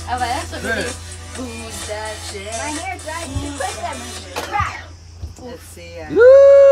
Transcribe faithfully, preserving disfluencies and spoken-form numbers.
Ah bah là, ça veut dire Who's that shit? My hair's right. You put them. Crap. Let's see. Uh,